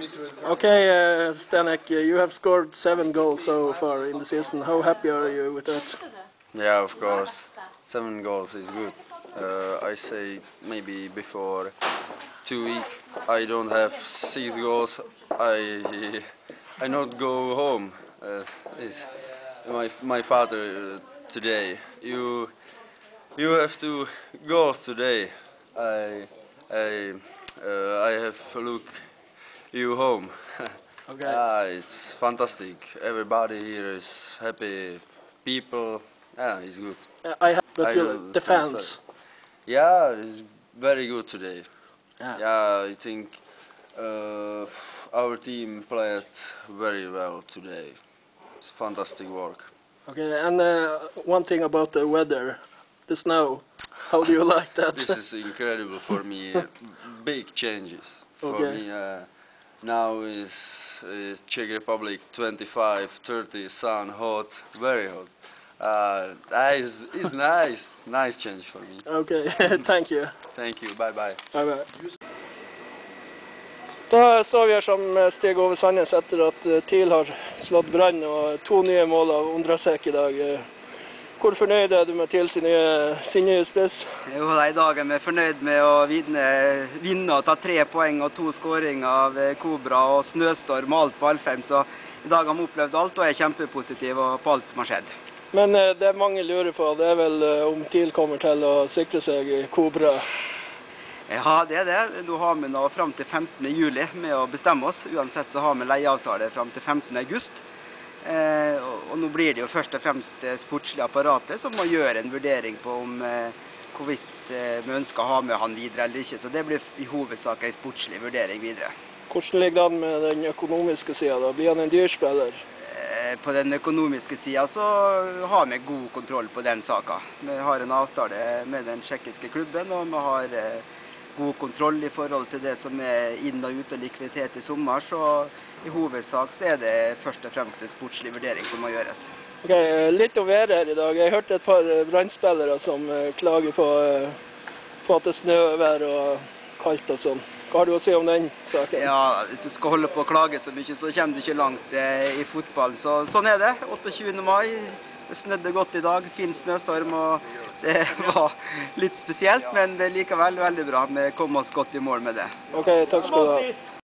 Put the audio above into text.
Okay, Stanek, you have scored 7 goals so far in the season. How happy are you with that? Yeah, of course. 7 goals is good. I say maybe before 2 weeks I don't have 6 goals. I not go home. Is my father today. You have 2 goals today. I have look you home. Okay. It's fantastic. Everybody here is happy. People, it's good. I have, but I the still sorry. fans. Yeah, it's very good today. Yeah. Yeah, I think our team played very well today. It's fantastic work. Okay, and one thing about the weather, the snow. How do you like that? This is incredible for me. Big changes for Okay. me. Now is Czech Republic 25, 30, sun, hot, very hot. It's nice, nice change for me. Okay, thank you. Thank you, bye bye. Bye bye. Da står vi her som steg over Sandnes etter at TIL har slått Brann og 2 nye mål av Ondrasek i dag. Hvor fornøyd er du med TIL sin nye spiss? Jo, i dag er vi fornøyd med å vinne og ta 3 poeng og 2 skåringer av Kobra og snøstorm og alt på Alfheim. Så i dag har vi opplevd alt og er kjempepositive på alt som har skjedd. Men det mange lurer på, det er vel om TIL kommer til å sikre seg i Kobra? Ja, det er det. Nå har vi nå frem til 15. juli med å bestemme oss. Uansett så har vi leieavtale frem til 15. august. Og nå blir det jo først og fremst det sportslige apparatet som må gjøre en vurdering på om hvorvidt vi ønsker å ha med han videre eller ikke. Så det blir i hovedsak en sportslig vurdering videre. Hvordan ligger det an med den økonomiske siden da? Blir han en dyr spiller? På den økonomiske siden så har vi god kontroll på den saken. Vi har en avtale med den tsjekkiske klubben, og vi har god kontroll i forhold til det som er inn- og ut- og likviditet i sommer, så i hovedsak så er det først og fremst en sportslig vurdering som må gjøres. Ok, litt om været her i dag. Jeg hørte et par brannspillere som klager på at det er snøvær og kaldt og sånn. Hva har du å si om den saken? Ja, hvis du skal holde på å klage så mye, så kommer du ikke langt i fotballen. Så sånn er det. 28. mai, det snødde godt i dag, fin snøstorm, og det var litt spesielt, men det er likevel veldig bra. Vi kom oss godt i mål med det. Ok, takk skal du ha.